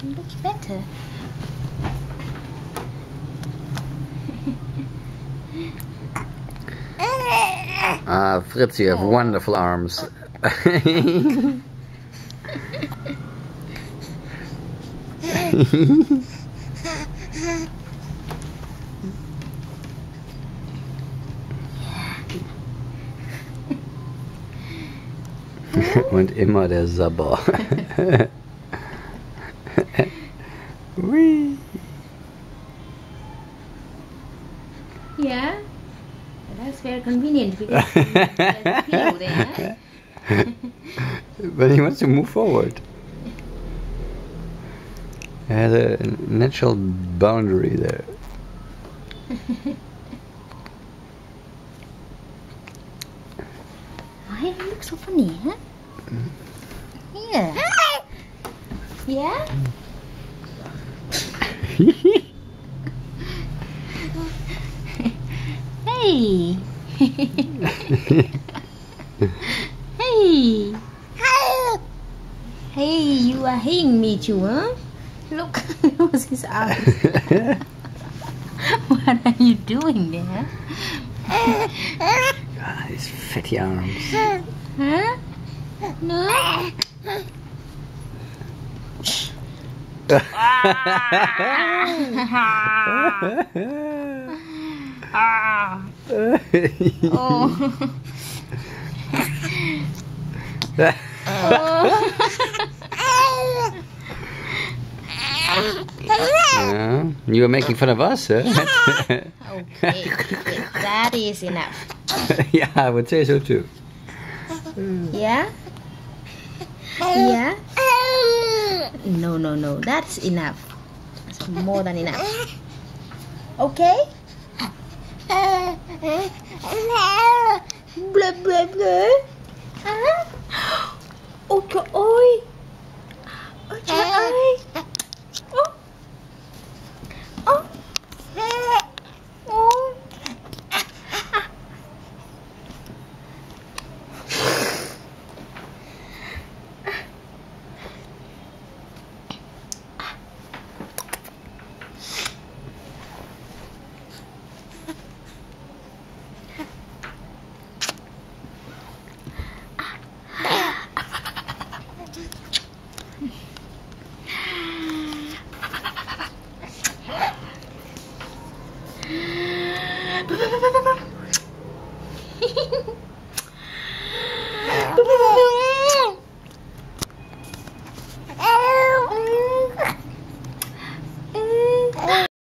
looks better. Fritz, you have wonderful arms. Und immer der Sabber. Whee. Yeah, that's very convenient because there's a pillow there. But he wants to move forward. It has a natural boundary there. Why you look so funny, huh? Yeah. Yeah? Hey! Hey! Hey, you are hitting me too, huh? Look, what's his arms? What are you doing there? God, his fatty arms. Huh? No? Oh. Yeah, you were making fun of us, huh? Okay, that is enough. Yeah, I would say so too. Yeah? Yeah? No, no, no, that's enough. That's more than enough. Okay? Blah, blah, blah. Ôi trời ơi. Ôi trời ơi. Ô. Ô. Ô.